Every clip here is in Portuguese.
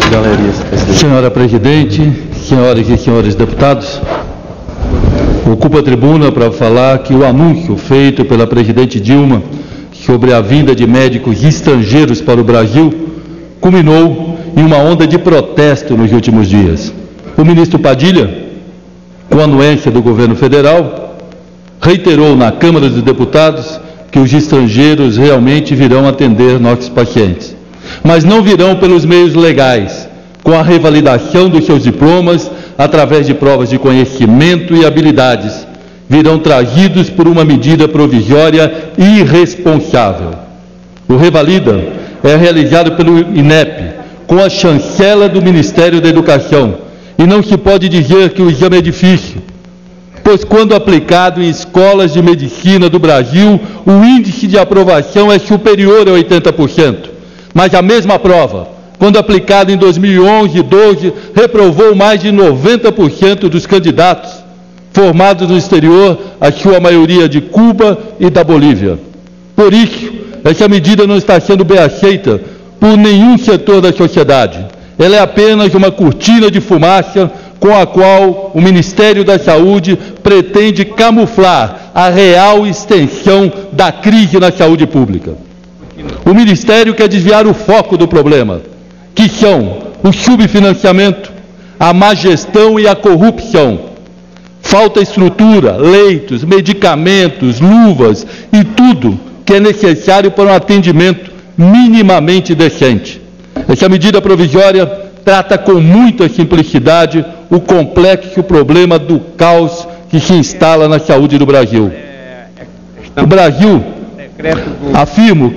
Senhora Presidente, senhoras e senhores deputados, ocupo a tribuna para falar que o anúncio feito pela Presidente Dilma sobre a vinda de médicos estrangeiros para o Brasil culminou em uma onda de protesto nos últimos dias. O ministro Padilha, com a anuência do governo federal, reiterou na Câmara dos Deputados que os estrangeiros realmente virão atender nossos pacientes, mas não virão pelos meios legais, com a revalidação dos seus diplomas através de provas de conhecimento e habilidades. Virão trazidos por uma medida provisória irresponsável. O Revalida é realizado pelo INEP, com a chancela do Ministério da Educação, e não se pode dizer que o exame é difícil, pois quando aplicado em escolas de medicina do Brasil, o índice de aprovação é superior a 80%, mas a mesma prova, quando aplicada em 2011 e 2012, reprovou mais de 90% dos candidatos formados no exterior, a sua maioria de Cuba e da Bolívia. Por isso, essa medida não está sendo bem aceita por nenhum setor da sociedade. Ela é apenas uma cortina de fumaça com a qual o Ministério da Saúde pretende camuflar a real extensão da crise na saúde pública. O Ministério quer desviar o foco do problema, que são o subfinanciamento, a má gestão e a corrupção. Falta estrutura, leitos, medicamentos, luvas e tudo que é necessário para um atendimento minimamente decente. Essa medida provisória trata com muita simplicidade o complexo problema do caos que se instala na saúde do Brasil. O Brasil afirma,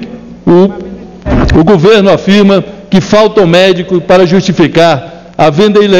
o governo afirma que faltam médicos para justificar a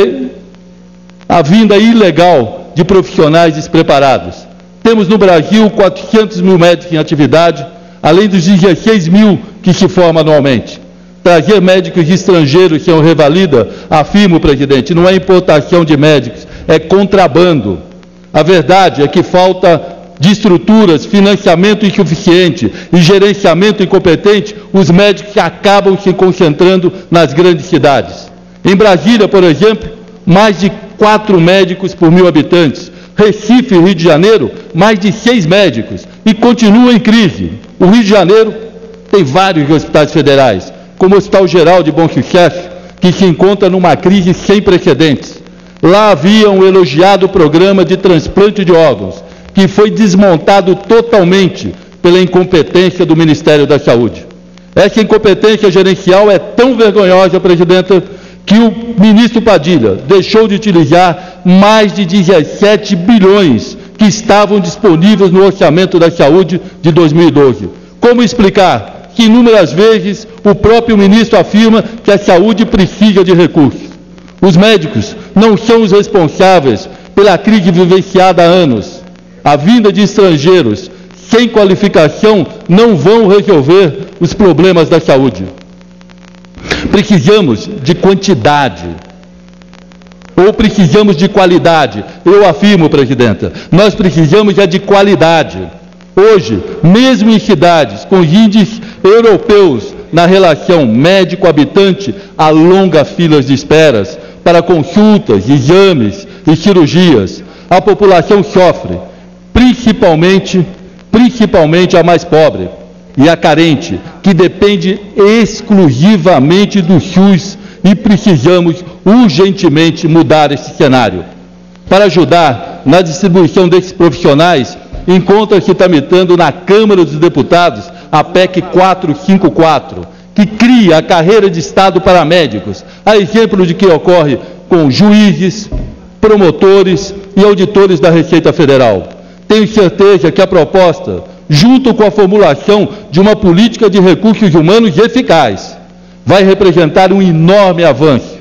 vinda ilegal de profissionais despreparados. Temos no Brasil 400 mil médicos em atividade, além dos 16 mil que se formam anualmente. Trazer médicos estrangeiros sem o Revalida, afirma o presidente, não é importação de médicos, é contrabando. A verdade é que falta de estruturas, financiamento insuficiente e gerenciamento incompetente, os médicos acabam se concentrando nas grandes cidades. Em Brasília, por exemplo, mais de 4 médicos por 1.000 habitantes. Recife e Rio de Janeiro, mais de 6 médicos. E continua em crise. O Rio de Janeiro tem vários hospitais federais, como o Hospital Geral de Bom Sucesso, que se encontra numa crise sem precedentes. Lá havia um elogiado programa de transplante de órgãos, que foi desmontado totalmente pela incompetência do Ministério da Saúde. Essa incompetência gerencial é tão vergonhosa, presidenta, que o ministro Padilha deixou de utilizar mais de 17 bilhões que estavam disponíveis no orçamento da saúde de 2012. Como explicar que inúmeras vezes o próprio ministro afirma que a saúde precisa de recursos? Os médicos não são os responsáveis pela crise vivenciada há anos. A vinda de estrangeiros sem qualificação não vão resolver os problemas da saúde. Precisamos de quantidade ou precisamos de qualidade? Eu afirmo, presidenta, nós precisamos de qualidade. Hoje, mesmo em cidades com índices europeus na relação médico-habitante, há longas filas de esperas para consultas, exames e cirurgias. A população sofre, principalmente a mais pobre e a carente, que depende exclusivamente do SUS, e precisamos urgentemente mudar esse cenário. Para ajudar na distribuição desses profissionais, encontra-se tramitando na Câmara dos Deputados a PEC 454, que cria a carreira de Estado para médicos, a exemplo de que ocorre com juízes, promotores e auditores da Receita Federal. Tenho certeza que a proposta, junto com a formulação de uma política de recursos humanos eficaz, vai representar um enorme avanço,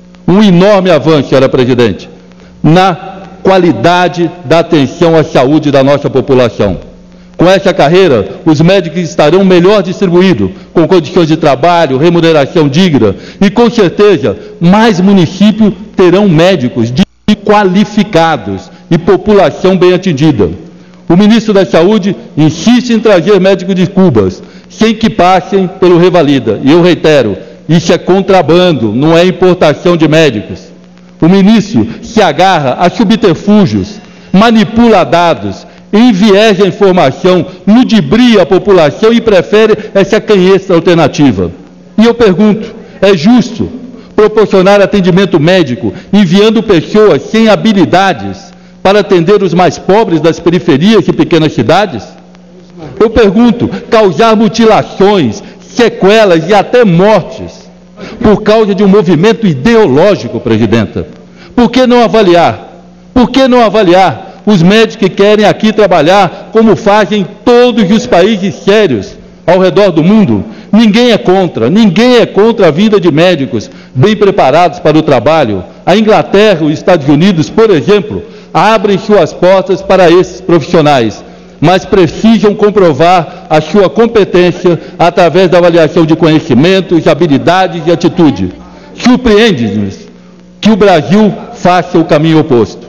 senhora Presidente, na qualidade da atenção à saúde da nossa população. Com essa carreira, os médicos estarão melhor distribuídos, com condições de trabalho, remuneração digna, e com certeza mais municípios terão médicos qualificados e população bem atendida. O ministro da Saúde insiste em trazer médicos de Cuba, sem que passem pelo Revalida. E eu reitero, Isso é contrabando, não é importação de médicos. O ministro se agarra a subterfúgios, manipula dados, enviesa a informação, ludibria a população e prefere essa canhestra alternativa. E eu pergunto, é justo proporcionar atendimento médico enviando pessoas sem habilidades para atender os mais pobres das periferias e pequenas cidades? Eu pergunto, causar mutilações, sequelas e até mortes por causa de um movimento ideológico, presidenta? Por que não avaliar? Por que não avaliar os médicos que querem aqui trabalhar como fazem todos os países sérios ao redor do mundo? Ninguém é contra a vinda de médicos bem preparados para o trabalho. A Inglaterra e os Estados Unidos, por exemplo, abrem suas portas para esses profissionais, mas precisam comprovar a sua competência através da avaliação de conhecimentos, habilidades e atitude. Surpreende-nos que o Brasil faça o caminho oposto.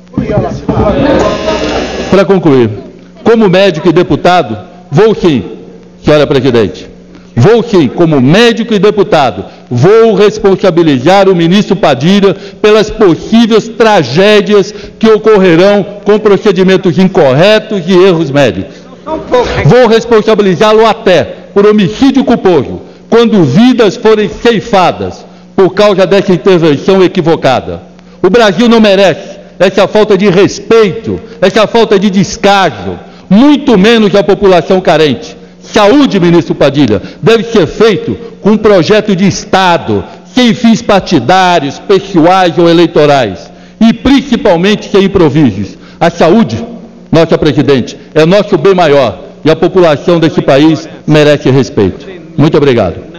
Para concluir, como médico e deputado, vou sim, senhora presidente, como médico e deputado, vou responsabilizar o ministro Padilha pelas possíveis tragédias que ocorrerão com procedimentos incorretos e erros médicos. Vou responsabilizá-lo até por homicídio culposo, quando vidas forem ceifadas por causa dessa intervenção equivocada. O Brasil não merece essa falta de respeito, essa falta de descaso, muito menos a população carente. Saúde, ministro Padilha, deve ser feito com um projeto de Estado, sem fins partidários, pessoais ou eleitorais, e principalmente sem improvisos. A saúde, nossa presidente, é nosso bem maior e a população desse país merece respeito. Muito obrigado.